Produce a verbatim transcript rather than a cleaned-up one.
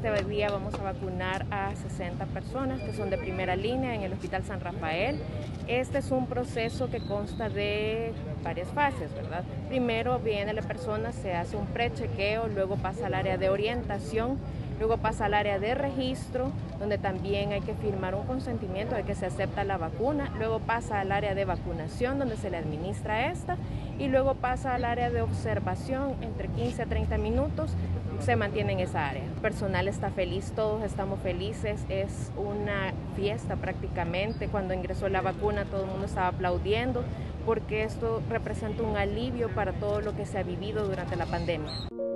Este día vamos a vacunar a sesenta personas que son de primera línea en el Hospital San Rafael. Este es un proceso que consta de varias fases, ¿verdad? Primero viene la persona, se hace un prechequeo, luego pasa al área de orientación, luego pasa al área de registro, donde también hay que firmar un consentimiento de que se acepta la vacuna, luego pasa al área de vacunación, donde se le administra esta, y luego pasa al área de observación, entre quince a treinta minutos, se mantiene en esa área. El personal está feliz, todos estamos felices, es una fiesta prácticamente. Cuando ingresó la vacuna todo el mundo estaba aplaudiendo, porque esto representa un alivio para todo lo que se ha vivido durante la pandemia.